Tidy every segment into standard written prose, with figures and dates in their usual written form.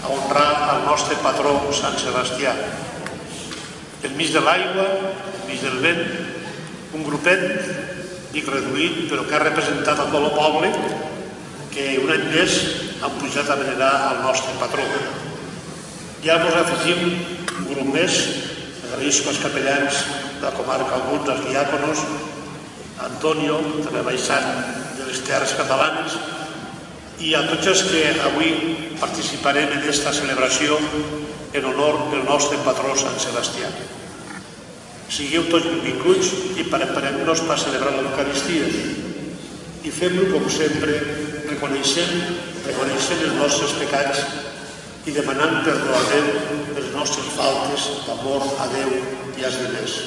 a honrar el nostre patró Sant Sebastià. Enmig de l'aigua, enmig del vent, un grupet, dic reduït, però que ha representat a tot el poble, que un any més han pujat a venerar el nostre patró. Ja ens afegim un grup més, agraïsco als capellans de la comarca, alguns dels diàconos, Antonio, també baixant de les terres catalanes, i a tots els que avui participarem en aquesta celebració en honor del nostre patró Sant Sebastià. Sigueu tots benvinguts i preparem-nos per celebrar l'Eucaristia i fem-lo com sempre, reconeixent els nostres pecats i demanant perdó a Déu per les nostres faltes d'amor a Déu i als demés.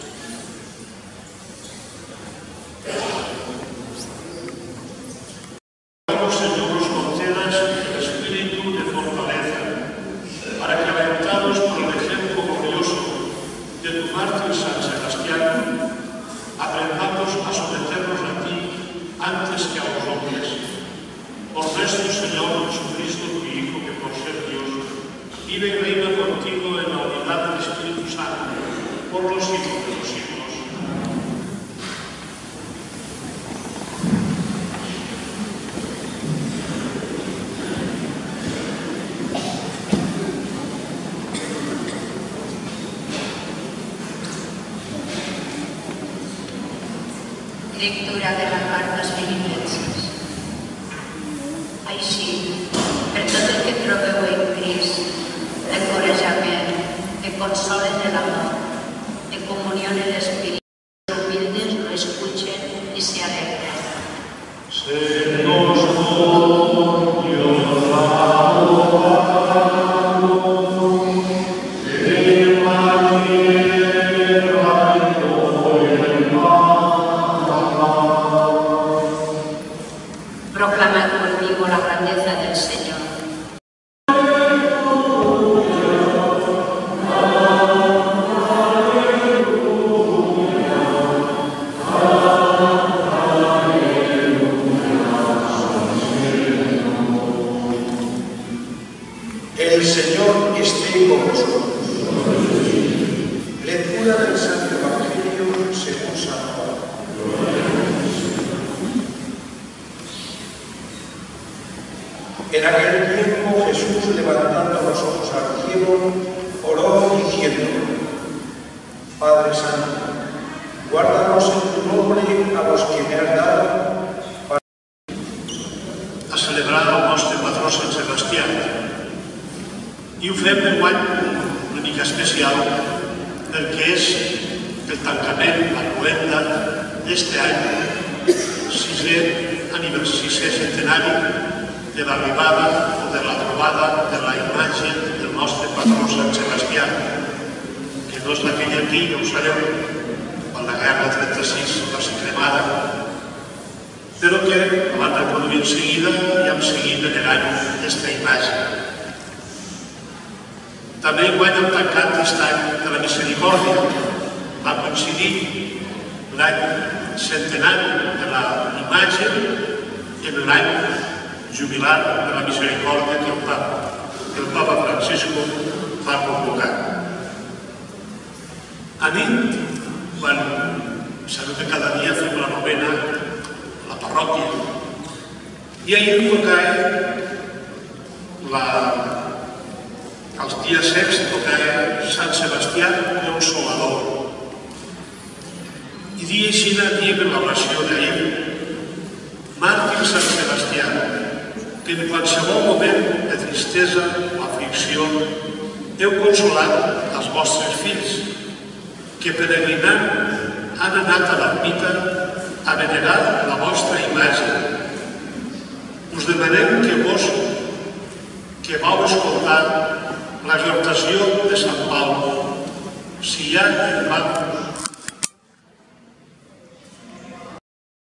Señor, nos concedas el espíritu de fortaleza para que, alentados por el ejemplo glorioso de tu mártir San Sebastián, aprendamos a someternos a ti antes que a los hombres. Por nuestro Señor Jesucristo, tu Hijo, que por ser Dios vive y reina contigo en la unidad del Espíritu Santo por los siglos de los siglos. Lectura de la carta als Filipenses. Així, per tot el que trobeu en Crist, d'encorajament, de consol en l'amor, de comunió en l'Esperit, els humildes lo escuchen y se alegran. Proclamad conmigo la grandeza del Señor. El Señor esté con vosotros. Lectura del Santo Evangelio según San Juan. En aquel tiempo Jesús, levantando los ojos al cielo, oró diciendo: Padre Santo, guárdanos en tu nombre a los que me has dado para a celebrar el nostre patró Sant Sebastià. I ho fem enguany una mica especial perquè és el tancament, la cloenda d'este any, sisè centenari de l'arribada o de la trobada de la imatge del nostre patró Sant Sebastià, que no és la que hi ha aquí, ja ho sabeu, quan la guerra del 36 va ser cremada, però que la van reproduir en seguida i hem seguit venerant aquesta imatge. També enguany hem tancat aquest any de la Misericòrdia. Va coincidir l'any centenari de la imatge en l'any jubilar de la Misericòrdia que el Papa Francisco va convocar. A nit, quan sabeu que cada dia fem la novena a la parròquia, i ahir tocava els dies secs tocava Sant Sebastià Consolador. I dia així diem en l'oració d'ahir: Màrtir Sant Sebastià, que en qualsevol moment de tristesa o aflicció heu consolat els vostres fills, que peregrinant han anat a l'ermita a venerar la vostra imatge. Us demanem que vau escoltar l'exhortació de Sant Pau: si hi ha en